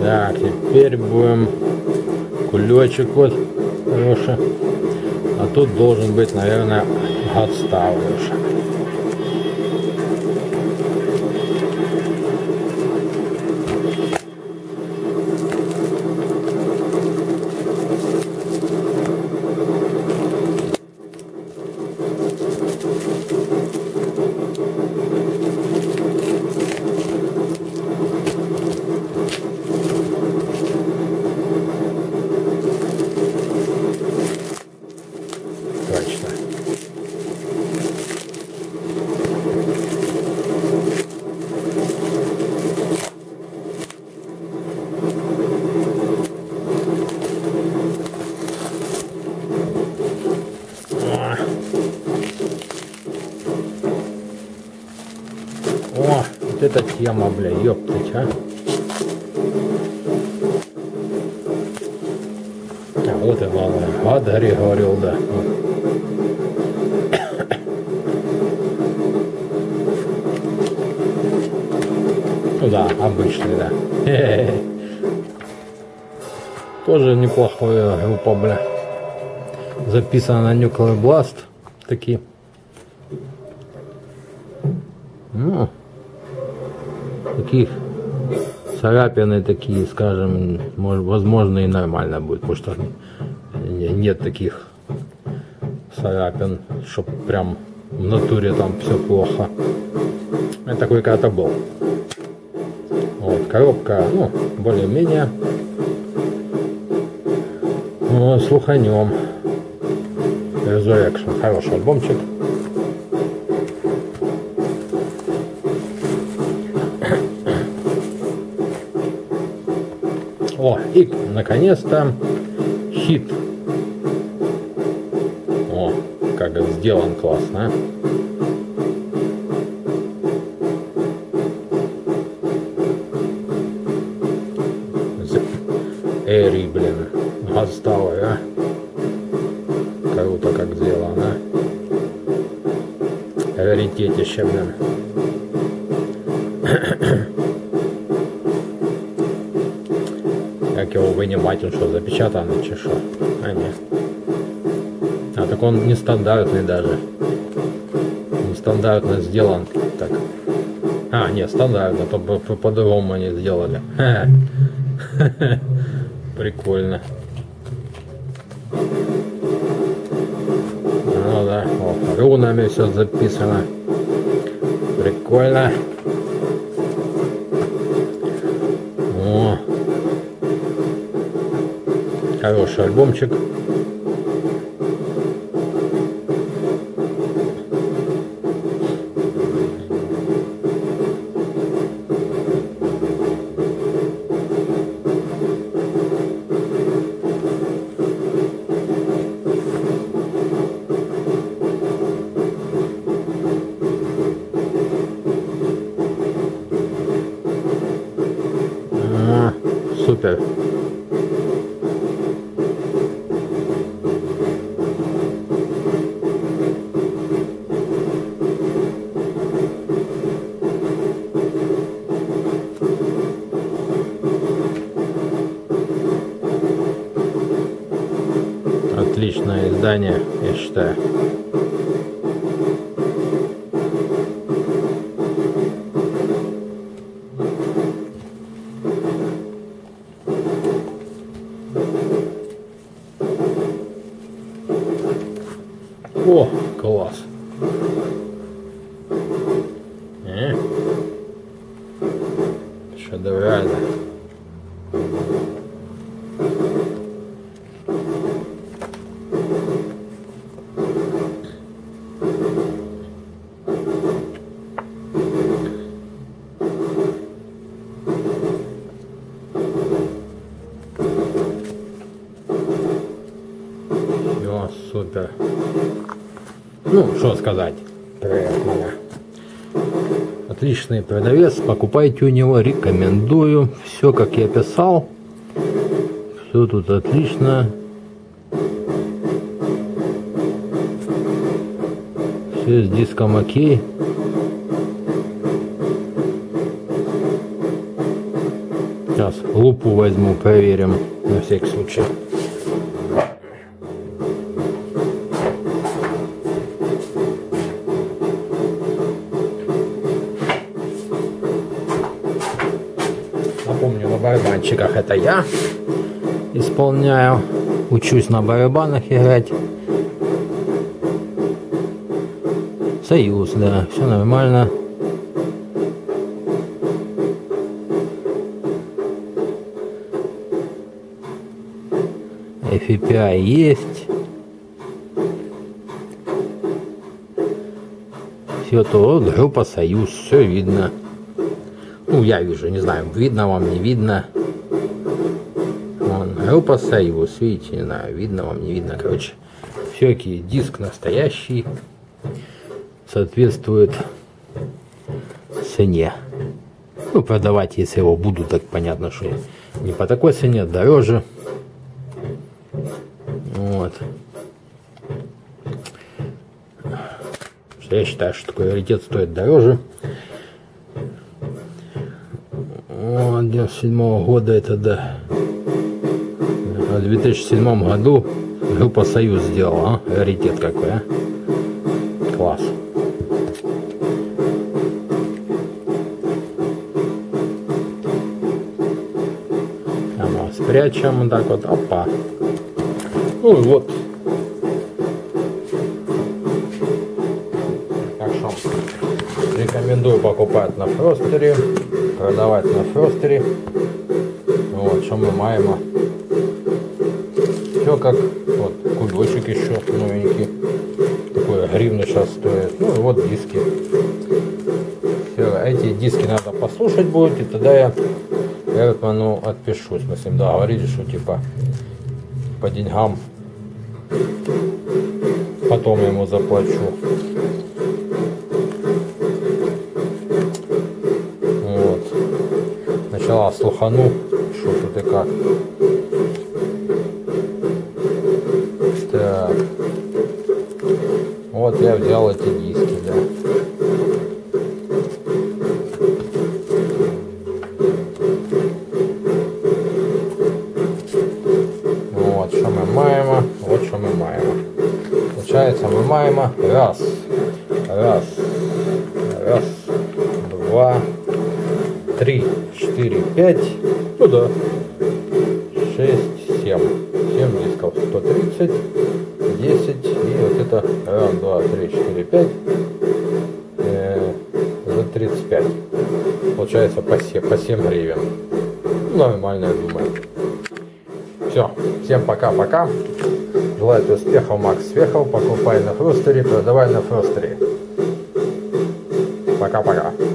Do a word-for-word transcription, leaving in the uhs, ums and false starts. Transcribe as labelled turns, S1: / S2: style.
S1: Так, теперь будем кулечек вот хороший. А тут должен быть, наверное, отставлю уже. О, вот эта тема, бля, ёптать, а. А вот и главное, о Дарье говорил, да. Ну да, обычный, да. Тоже неплохая группа, бля. Записано на Nuclear Blast. Такие. Ну, таких царапины такие, скажем, может, возможно и нормально будет, потому что нет таких царапин, чтоб прям в натуре там все плохо. Это такой когда-то был. Вот, коробка, ну, более-менее. Ну, слуханем. Resurrection, хороший альбомчик. О, и наконец-то хит. О, как сделан классно. Эри, блин, отсталый, а? Круто как сделано. Раритетище, блин. Как его вынимать, он что, запечатанный, чи шо? А, нет. А, так он нестандартный даже. Нестандартно сделан. Так. А, нет, стандартно, то по-другому они сделали. Прикольно. Ну да, о, рунами все записано. Прикольно. О. Хороший альбомчик. А, супер. Отличное издание, я считаю. О, класс. Э? Шедеврально. Все, супер. Ну, что сказать. Приятно. Отличный продавец. Покупайте у него. Рекомендую. Все, как я писал. Все тут отлично. Все с диском окей. Сейчас лупу возьму, проверим на всякий случай. Напомню, на барабанщиках это я исполняю. Учусь на барабанах играть. Союз, да, все нормально. эф пи ай есть. Все то, вот группа Союз, все видно. Ну, я вижу, не знаю, видно вам, не видно. Вон, группа Союз, видите, не знаю, видно вам, не видно, короче. Все-таки диск настоящий, соответствует цене. Ну, продавать, если его буду, так понятно, что не по такой цене, дороже. Вот. Я считаю, что такой раритет стоит дороже. Вот, девяносто седьмого года это, да. В две тысячи седьмом году группа Союз сделала, а? Раритет какой, а? Класс. Ага, спрячем вот так вот, опа. Ну и вот. Так что рекомендую покупать на Фростере, продавать на Фростере. Вот, что мы маем. Все как, вот, кулечек еще новенький. Такой гривны сейчас стоит. Ну и вот диски. Все, эти диски надо послушать будет, и тогда я Эртману отпишусь. Мы с ним договорились, что типа по деньгам потом я ему заплачу. Вот. Сначала слухану, что тут и как. Так. Вот я взял эти диски, да. Вот что мы маем, вот что мы маем. Получается, мы маем раз, раз, раз, два, три, четыре, пять, ну да, шесть, семь, семь дисков, сто тридцать, десять, и вот это раз, два, три, четыре, пять, э, за тридцать пять. Получается по семь, по семь гривен. Нормально, я думаю. Все, всем пока-пока. Желаю успехов, Макс Свехов. Покупай на Фростере, продавай на Фростере. Пока-пока.